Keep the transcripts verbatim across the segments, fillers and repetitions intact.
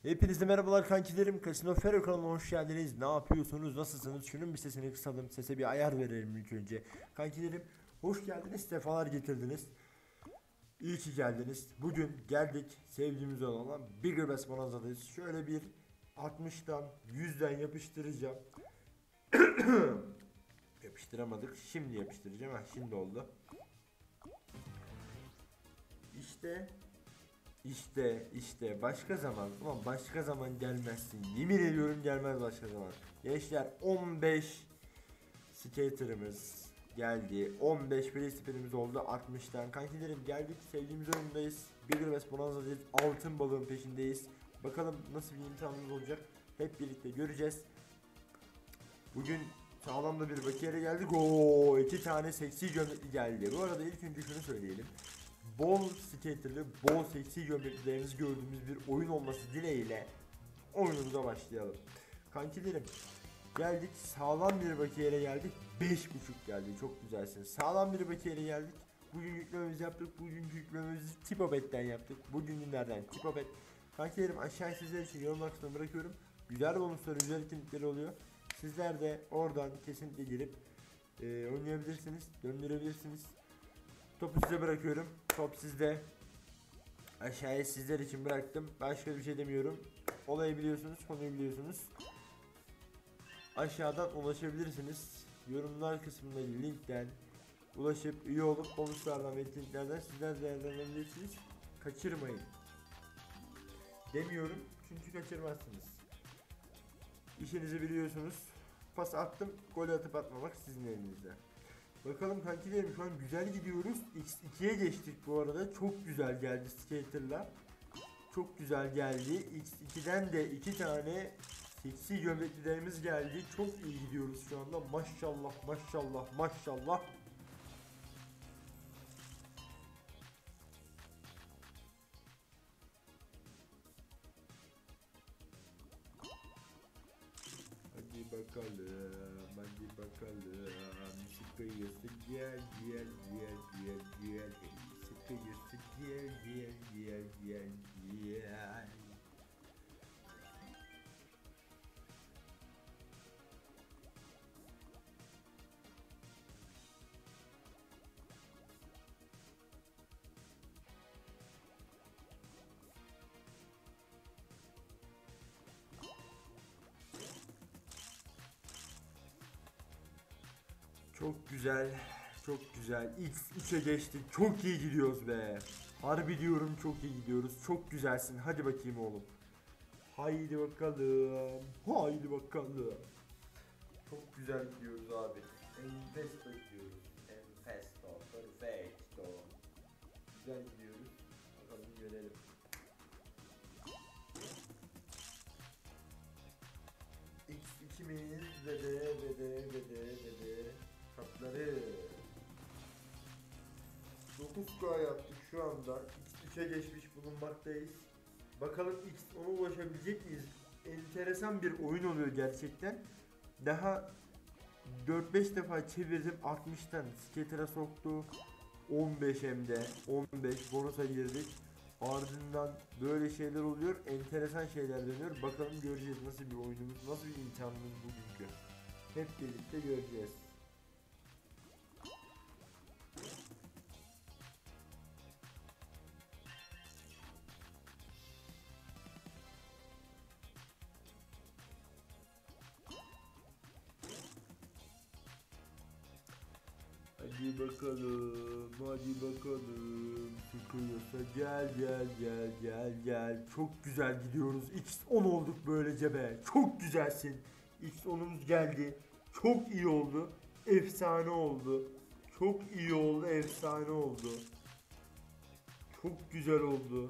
Hepinize merhabalar kankilerim. Casino Ferro kanalına hoş geldiniz. Ne yapıyorsunuz? Nasılsınız? Şunun bir sesini kısalım. Sese bir ayar verelim ilk önce. Kankilerim hoş geldiniz. Sefalar getirdiniz. İyi ki geldiniz. Bugün geldik sevdiğimiz olan Bigger Bass Bonanza'dayız. Şöyle bir altmıştan yüzden yapıştıracağım. Yapıştıramadık. Şimdi yapıştıracağım. Ha, şimdi oldu. İşte İşte işte başka zaman, ulan başka zaman gelmezsin, yemin ediyorum gelmez başka zaman. Gençler, on beş skaterımız geldi, on beş free spinimiz oldu altmıştan. Kankilerim geldik, sevdiğimiz oyundayız, Bigger Bass Bonanza'dayız, altın balığın peşindeyiz. Bakalım nasıl bir imtihanımız olacak, hep birlikte göreceğiz. Bugün sağlam da bir bakiyere geldik. Oo, iki tane seksi gömlekli geldi. Bu arada ilk önce şunu söyleyelim. Bol skaterli, bol seksi gömleklerinizi gördüğümüz bir oyun olması dileğiyle oyunumuza başlayalım. Kankilerim geldik, sağlam bir bakiyere geldik. Beş buçuk geldi, çok güzelsiniz. Sağlam bir bakiyere geldik. Bugün yüklememizi yaptık. Bugün yüklememizi Tipobet'ten yaptık. Bugün günlerden Tipobet. Kankilerim aşağıya sizler için yorumlar kısmına bırakıyorum. Güzel bonusları, güzel etkinlikleri oluyor. Sizler de oradan kesinlikle girip e, oynayabilirsiniz, döndürebilirsiniz. Topu size bırakıyorum. Top sizde. Aşağıya sizler için bıraktım. Başka bir şey demiyorum. Olayı biliyorsunuz, konuyu biliyorsunuz. Aşağıdan ulaşabilirsiniz. Yorumlar kısmındaki linkten ulaşıp üye olup bonuslardan ve etkinliklerden sizler değerlendirebilirsiniz. Kaçırmayın demiyorum çünkü kaçırmazsınız. İşinizi biliyorsunuz. Pas attım, gol atıp atmamak sizin elinizde. Bakalım kankilerim, şu an güzel gidiyoruz. X ikiye geçtik bu arada. Çok güzel geldi skater'la. Çok güzel geldi. X ikiden de iki tane seksi gömleklilerimiz geldi. Çok iyi gidiyoruz şu anda. Maşallah maşallah maşallah. Hadi bakalım, hadi bakalım. Sıkıyorsun gel gel gel gel gel. Sıkıyorsun gel gel gel gel gel. Çok güzel, çok güzel. X üçe geçtik. Çok iyi gidiyoruz be. Harbi diyorum, çok iyi gidiyoruz. Çok güzelsin. Hadi bakayım oğlum. Haydi bakalım. Haydi bakalım. Çok güzel gidiyoruz abi. Enfesto gidiyoruz. Enfesto. Perfecto. Güzel gidiyoruz. Bakalım görelim. X ikimiz ve de ve de ve de ve de katları dokuz K yaptık şu anda. X üçe geçmiş bulunmaktayız. Bakalım X ona ulaşabilecek miyiz? Enteresan bir oyun oluyor gerçekten. Daha dört beş defa çevirdim, altmıştan skater'a soktu. on beş hem de on beş bonusa girdik. Ardından böyle şeyler oluyor. Enteresan şeyler dönüyor. Bakalım göreceğiz nasıl bir oyunumuz, nasıl bir imtihanımız bugünkü. Hep birlikte göreceğiz. Hadi bakalım, hadi bakalım. Sıkıyorsa gel gel gel gel gel. Çok güzel gidiyoruz. X on olduk böylece be. Çok güzelsin. X onumuz geldi. Çok iyi oldu. Efsane oldu. Çok iyi oldu, efsane oldu. Çok güzel oldu.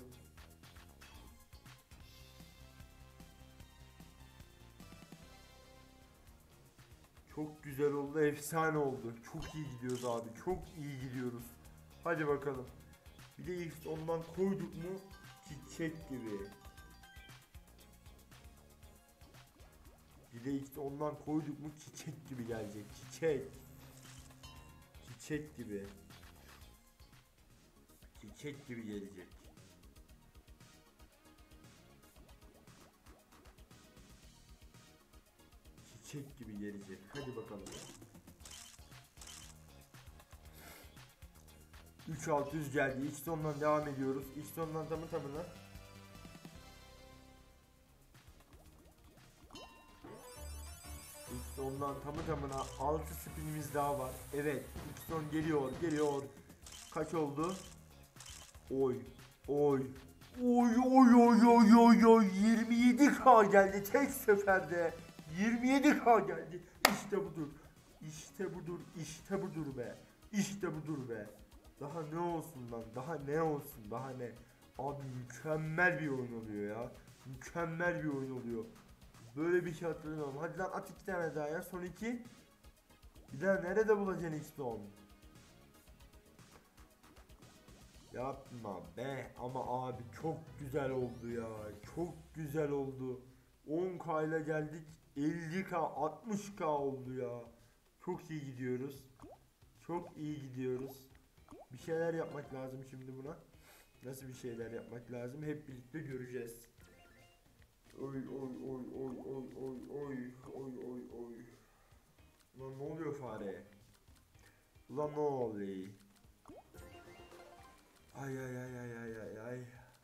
Çok güzel oldu, efsane oldu. Çok iyi gidiyoruz abi, çok iyi gidiyoruz. Hadi bakalım. Bir de ilk ondan koyduk mu çiçek gibi. Bir de ilk ondan koyduk mu çiçek gibi gelecek. Çiçek. Çiçek gibi. Çiçek gibi gelecek. çiçek gibi gelecek. Hadi bakalım. üç bin altı yüz geldi. İlk sondan devam ediyoruz. İlk sondan tamı tamına. İlk sondan tamı tamına altı spinimiz daha var. Evet, ilk son geliyor, geliyor. Kaç oldu? Oy, oy. Oy oy oy oy oy oy yirmi yedi bin geldi tek seferde. yirmi yedi bin geldi. İşte budur. İşte budur. İşte budur be. İşte budur be. Daha ne olsun lan? Daha ne olsun? Daha ne? Abi mükemmel bir oyun oluyor ya. Mükemmel bir oyun oluyor. Böyle bir şey hatırlamıyorum. Hadi lan at iki tane daha ya. Son iki. Bir daha nerede bulacaksın X on? Yapma be ama abi çok güzel oldu ya. Çok güzel oldu. on bin ile geldik. elli bin, altmış bin oldu ya. Çok iyi gidiyoruz. Çok iyi gidiyoruz. Bir şeyler yapmak lazım şimdi buna. Nasıl bir şeyler yapmak lazım? Hep birlikte göreceğiz. Oy oy oy oy oy oy oy oy oy oy. Ulan ne oluyor fareye? Ulan ne oluyor? Ay ay ay ay ay ay ay.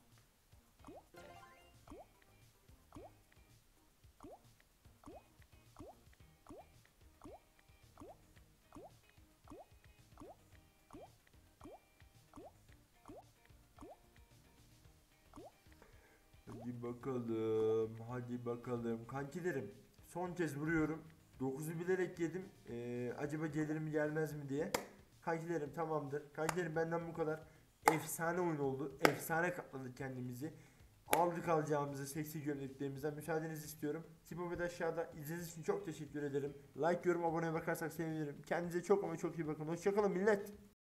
Hadi bakalım, hadi bakalım. Kankilerim, son kez vuruyorum. dokuzu bilerek yedim. Ee, acaba gelir mi gelmez mi diye. Kankilerim tamamdır. Kankilerim benden bu kadar. Efsane oyun oldu. Efsane katladık kendimizi. Aldık alacağımızı seksi gömleklerimizden. Müsaadenizi istiyorum. Tipomede aşağıda. İzlediğiniz için çok teşekkür ederim. Like, yorum, aboneye bakarsak sevinirim. Kendinize çok ama çok iyi bakın. Hoşçakalın millet.